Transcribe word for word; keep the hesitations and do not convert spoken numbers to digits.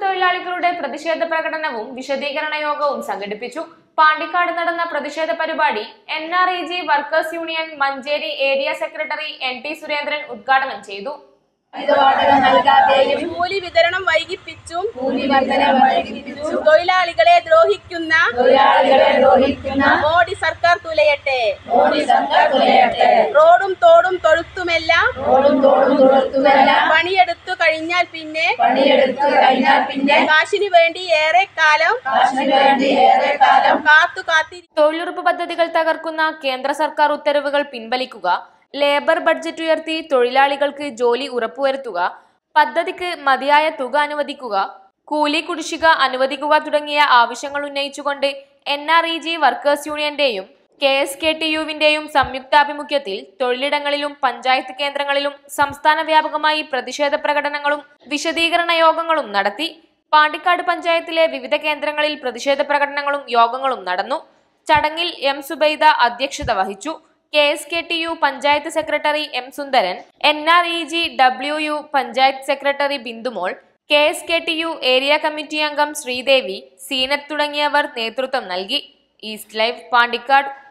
തൊഴിലാളികളുടെ പ്രതിഷേധ പ്രകടനവും വിശദീകരണ യോഗവും സംഘടിപ്പിച്ചു. പാണ്ടിക്കാട് നടന്ന പ്രതിഷേധ പരിപാടി N R E G workers union Manjeri area secretary N T Surendran ഉദ്ഘാടനം ചെയ്തു. കൂലി വിതരണം വൈകിപ്പിച്ചും തൊഴിലാളികളെ ദ്രോഹിക്കുന്ന മോഡി സർക്കാർ തുലയട്ടെ. റോഡും തോടും തൊഴുത്തുമെല്ലാം പണിയെടുത്തു കഴിഞ്ഞാൽ പിന്നെ കാശിനു വേണ്ടി ഏറെ കാലം കാത്തു കാത്തി. തൊഴിലുറപ്പ് പദ്ധതികൾ തകർക്കുന്ന കേന്ദ്ര സർക്കാർ ഉത്തരവുകൾ പിൻവലിക്കുക, ലേബർ ബഡ്ജറ്റ് ഉയർത്തി തൊഴിലാളികൾക്ക് ജോലി ഉറപ്പുവരുത്തുക, പദ്ധതിക്ക് മതിയായ തുക അനുവദിക്കുക, കൂലി കുടിശ്ശിക അനുവദിക്കുക തുടങ്ങിയ ആവശ്യങ്ങൾ ഉന്നയിച്ചുകൊണ്ട് N R E G workers യൂണിയന്റെയും കെ എസ് കെ ടി യുവിന്റെയും സംയുക്താഭിമുഖ്യത്തിൽ തൊഴിലിടങ്ങളിലും പഞ്ചായത്ത് കേന്ദ്രങ്ങളിലും സംസ്ഥാന വ്യാപകമായി പ്രതിഷേധ പ്രകടനങ്ങളും വിശദീകരണ യോഗങ്ങളും നടത്തി. പാണ്ടിക്കാട് പഞ്ചായത്തിലെ വിവിധ കേന്ദ്രങ്ങളിൽ പ്രതിഷേധ പ്രകടനങ്ങളും യോഗങ്ങളും നടന്നു. ചടങ്ങിൽ എം സുബൈദ അധ്യക്ഷത വഹിച്ചു. K S K T U panchayat secretary M Sundaran, N R E G W U panchayat secretary Bindumol, K S K T U area committee അംഗം ശ്രീദേവി, സീനത്ത് തുടങ്ങിയവർ നേതൃത്വം നൽകി. East live Pandikkad.